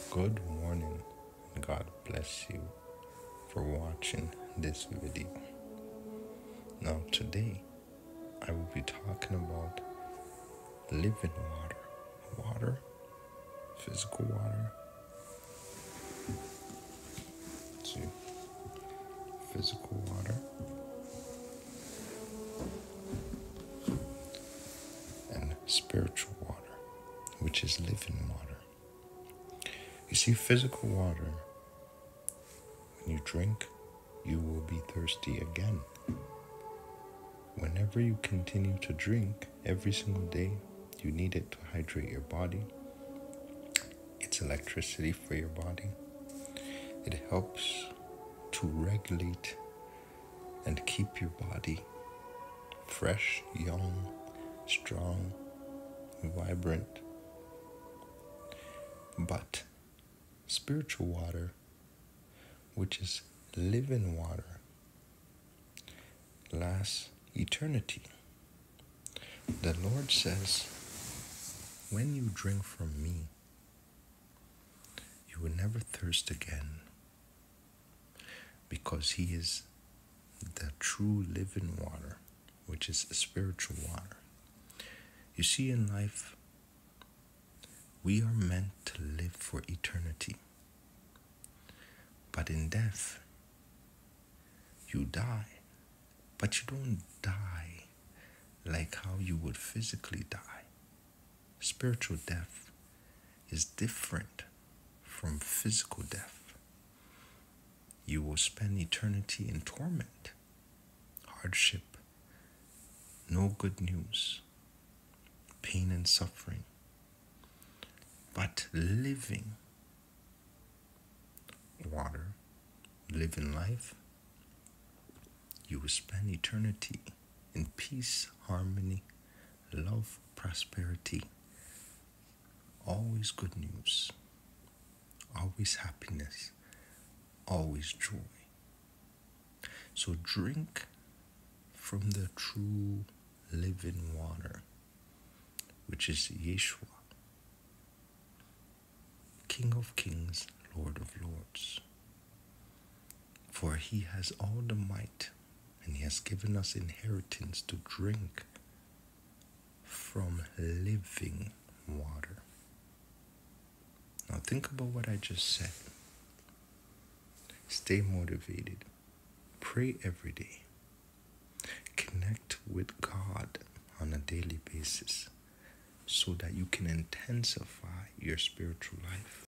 Good morning, and God bless you for watching this video. Now today, I will be talking about living water, physical water, physical water, and spiritual water, which is living water. You see, physical water, when you drink, you will be thirsty again. Whenever you continue to drink every single day, you need it to hydrate your body. It's electricity for your body. It helps to regulate and keep your body fresh, young, strong, vibrant. But spiritual water, which is living water, lasts eternity. The Lord says, when you drink from me, you will never thirst again, because he is the true living water, which is spiritual water. You see, in life, we are meant to live for eternity. But in death, you die. But you don't die like how you would physically die. Spiritual death is different from physical death. You will spend eternity in torment, hardship, no good news, pain and suffering. But living water, living life, you will spend eternity in peace, harmony, love, prosperity, always good news, always happiness, always joy. So drink from the true living water, which is Yeshua, King of Kings, Lord of Lords. For he has all the might, and he has given us inheritance to drink from living water. Now think about what I just said. Stay motivated. Pray every day. Connect with God on a daily basis so that you can intensify your spiritual life.